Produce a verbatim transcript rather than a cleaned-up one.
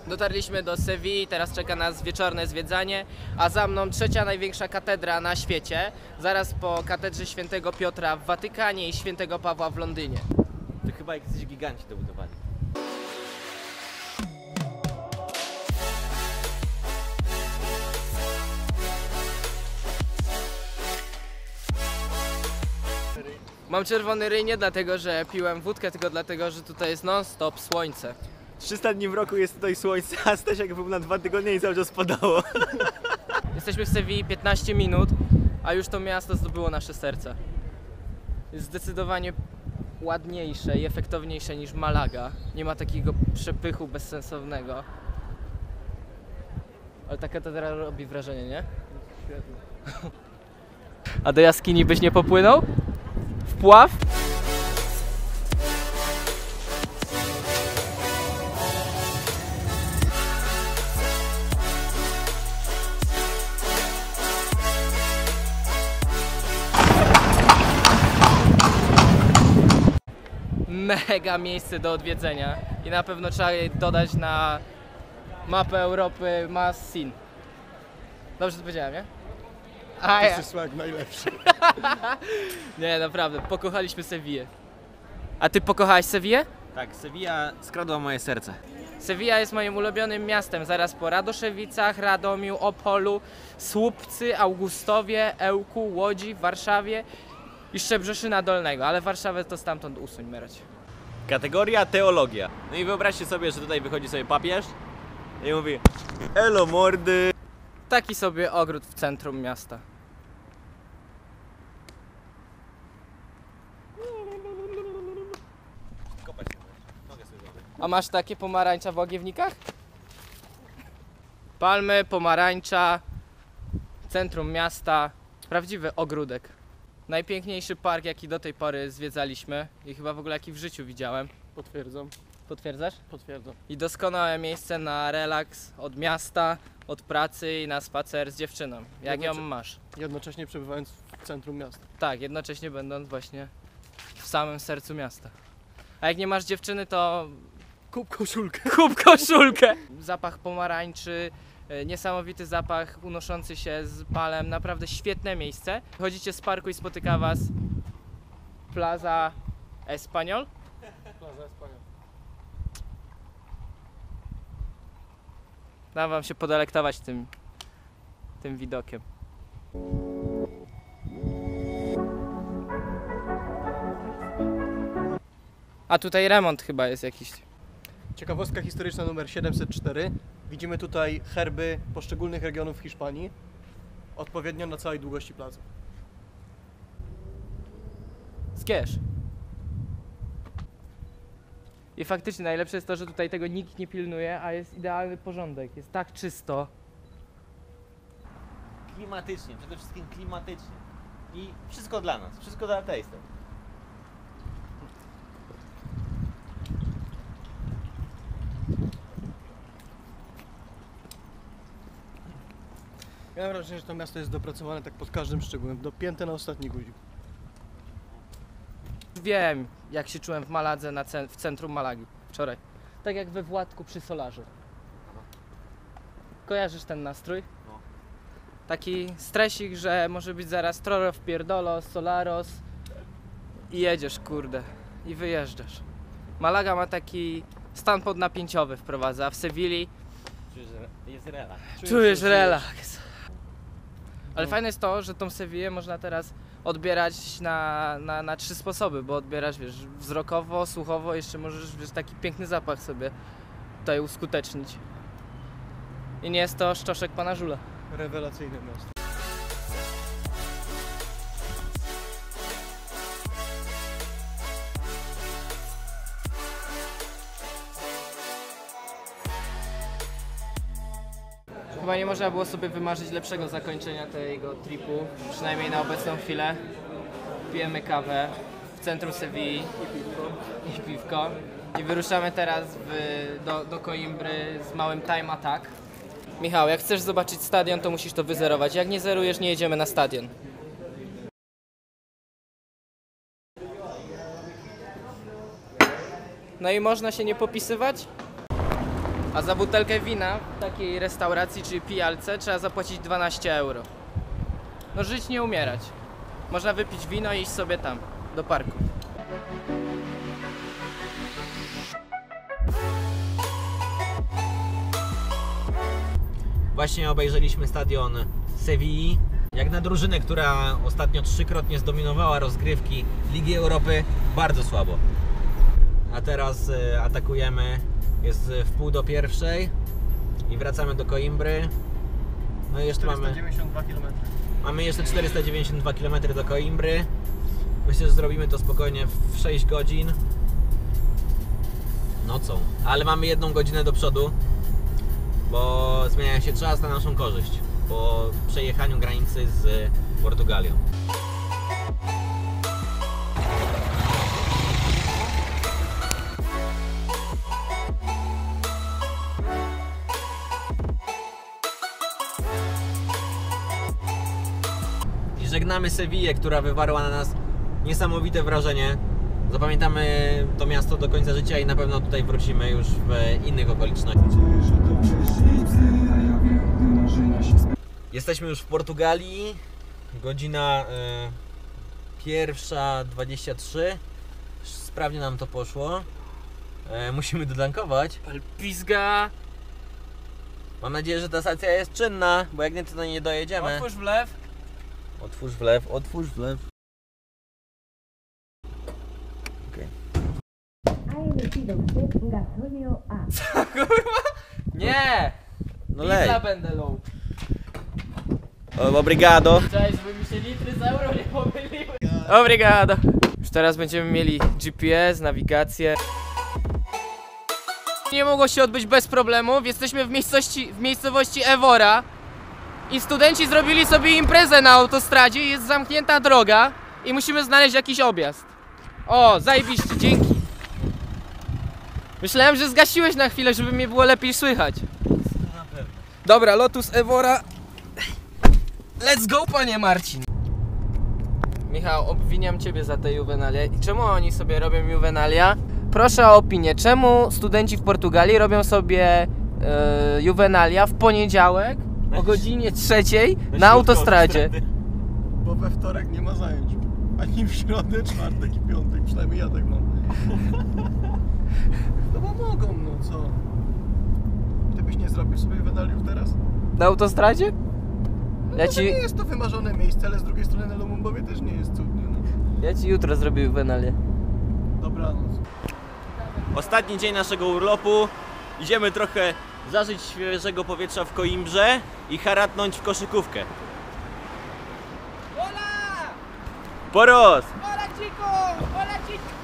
Dotarliśmy do Sewilli, teraz czeka nas wieczorne zwiedzanie, a za mną trzecia największa katedra na świecie, zaraz po katedrze Świętego Piotra w Watykanie i Świętego Pawła w Londynie. To chyba jakiś giganci to budowali. Mam czerwony ryj nie dlatego, że piłem wódkę, tylko dlatego, że tutaj jest non-stop słońce. trzysta dni w roku jest tutaj słońce, a Stasiak był na dwa tygodnie i cały czas padało. Jesteśmy w Sewilli piętnaście minut, a już to miasto zdobyło nasze serca. Jest zdecydowanie ładniejsze i efektowniejsze niż Malaga. Nie ma takiego przepychu bezsensownego. Ale ta katedra robi wrażenie, nie? Świetnie. A do jaskini byś nie popłynął? Wpław? Mega miejsce do odwiedzenia i na pewno trzeba je dodać na mapę Europy must seen. Dobrze to powiedziałem, nie? A ja. Swag najlepszy. Nie, naprawdę, pokochaliśmy Sewillę. A ty pokochałeś Sewillę? Tak, Sewilla skradła moje serce. Sewilla jest moim ulubionym miastem, zaraz po Radoszewicach, Radomiu, Opolu, Słupcy, Augustowie, Ełku, Łodzi, Warszawie i Szczebrzeszyna Dolnego, ale Warszawę to stamtąd usuń, merać. Kategoria teologia. No i wyobraźcie sobie, że tutaj wychodzi sobie papież i mówi: elo mordy. Taki sobie ogród w centrum miasta. A masz takie pomarańcza w łagiewnikach? Palmy, pomarańcza, centrum miasta, prawdziwy ogródek. Najpiękniejszy park, jaki do tej pory zwiedzaliśmy i chyba w ogóle jaki w życiu widziałem. Potwierdzam, Potwierdzasz? potwierdzam. I doskonałe miejsce na relaks od miasta, od pracy i na spacer z dziewczyną. Jak ją masz? Jednocześnie przebywając w centrum miasta. Tak, jednocześnie będąc właśnie w samym sercu miasta. A jak nie masz dziewczyny, to Kup koszulkę. kup koszulkę! Zapach pomarańczy, niesamowity zapach unoszący się z palem, naprawdę świetne miejsce. Chodzicie z parku i spotyka was Plaza Español. Plaza Español. Dam wam się podelektować tym, tym widokiem. A tutaj remont chyba jest jakiś. Ciekawostka historyczna numer siedemset cztery. Widzimy tutaj herby poszczególnych regionów Hiszpanii, odpowiednio na całej długości plaży. Skierz. I faktycznie najlepsze jest to, że tutaj tego nikt nie pilnuje, a jest idealny porządek. Jest tak czysto. Klimatycznie, przede wszystkim klimatycznie. I wszystko dla nas, wszystko dla artystów. Ja mam wrażenie, że to miasto jest dopracowane tak pod każdym szczegółem, dopięte na ostatni guzik. Wiem, jak się czułem w Maladze, na cen w centrum Malagi wczoraj. Tak jak we Władku przy Solarzu. Kojarzysz ten nastrój? No. Taki stresik, że może być zaraz Troro wpierdolo, Solaros i jedziesz, kurde, i wyjeżdżasz. Malaga ma taki stan podnapięciowy wprowadza, a w Sewilli Czujesz, że jest relaks. czujesz relaks. Ale fajne jest to, że tą Sewillę można teraz odbierać na, na, na trzy sposoby, bo odbierasz, wiesz, wzrokowo, słuchowo, jeszcze możesz, wiesz, taki piękny zapach sobie tutaj uskutecznić. I nie jest to szczoszek pana Żula. Rewelacyjne miasto. Chyba nie można było sobie wymarzyć lepszego zakończenia tego tripu, przynajmniej na obecną chwilę. Pijemy kawę w centrum Sewilli i piwko. I, piwko. I wyruszamy teraz w, do, do Coimbry z małym time attack. Michał, jak chcesz zobaczyć stadion, to musisz to wyzerować. Jak nie zerujesz, nie jedziemy na stadion. No i można się nie popisywać? A A za butelkę wina w takiej restauracji czy pijalce trzeba zapłacić dwanaście euro. No żyć nie umierać. Można wypić wino i iść sobie tam, do parku. Właśnie obejrzeliśmy stadion Sewilli. Jak na drużynę, która ostatnio trzykrotnie zdominowała rozgrywki Ligi Europy, bardzo słabo. A teraz y, atakujemy, jest w pół do pierwszej i wracamy do Coimbry. No i jeszcze mamy, czterysta dziewięćdziesiąt dwa kilometry. mamy jeszcze czterysta dziewięćdziesiąt dwa kilometry do Coimbry. Myślę, że zrobimy to spokojnie w sześć godzin. Nocą. Ale mamy jedną godzinę do przodu, bo zmienia się czas na naszą korzyść po przejechaniu granicy z Portugalią. I żegnamy Sewillę, która wywarła na nas niesamowite wrażenie. Zapamiętamy to miasto do końca życia i na pewno tutaj wrócimy już w innych okolicznościach. Jesteśmy już w Portugalii. Godzina y, pierwsza dwadzieścia trzy. Sprawnie nam to poszło. E, musimy dodankować. Pizga! Mam nadzieję, że ta stacja jest czynna, bo jak nie, to nie dojedziemy. Otwórz wlew. Otwórz wlew, otwórz wlew. Ha elegido usted gasóleo A. Nie! No lej. Pizza będę low. Obrigado. Cześć, żeby mi się litry z euro nie pomyliły. Obrigado. Już teraz będziemy mieli G P S, nawigację. Nie mogło się odbyć bez problemów. Jesteśmy w miejscowości, w miejscowości Evora i studenci zrobili sobie imprezę na autostradzie. Jest zamknięta droga i musimy znaleźć jakiś objazd. O, zajebiście, dzięki. Myślałem, że zgasiłeś na chwilę, żeby mnie było lepiej słychać. Dobra, Lotus Evora. Let's go, panie Marcin! Michał, obwiniam ciebie za te juwenalia. I czemu oni sobie robią juwenalia? Proszę o opinię, czemu studenci w Portugalii robią sobie e, juwenalia w poniedziałek o godzinie trzeciej na autostradzie? Bo we wtorek nie ma zajęć. Ani w środę, czwartek i piątek. Przynajmniej ja tak mam. No bo mogą, no co? Ty byś nie zrobił sobie juwenaliów teraz? Na autostradzie? No Ja to ci- nie jest to wymarzone miejsce, ale z drugiej strony na Lumumbowie też nie jest cudnie, no. Ja ci jutro zrobię juwenalię. Dobranoc. Ostatni dzień naszego urlopu. Idziemy trochę zażyć świeżego powietrza w Coimbrze i haratnąć w koszykówkę. Hola! Poros! Hola, chico! Hola, chico!